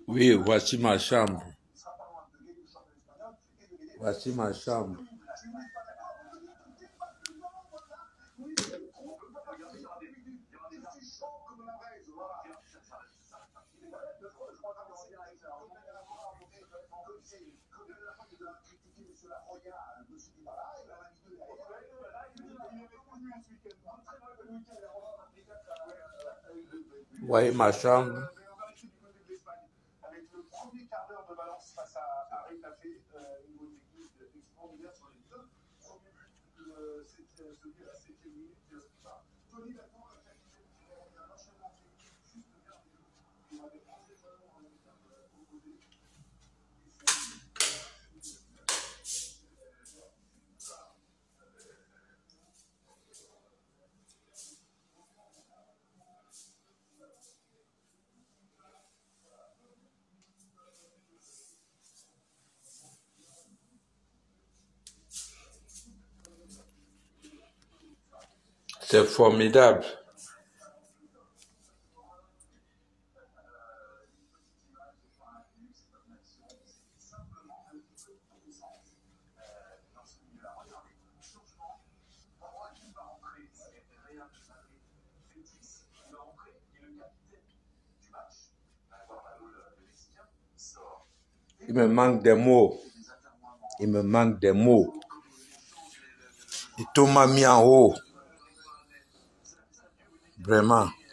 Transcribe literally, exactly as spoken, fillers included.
Oui, voici ma chambre. Voici ma chambre. Voyez ma chambre. C'est formidable. Il me manque des mots. Il me manque des mots. Et tout m'a mis en haut. Vraiment.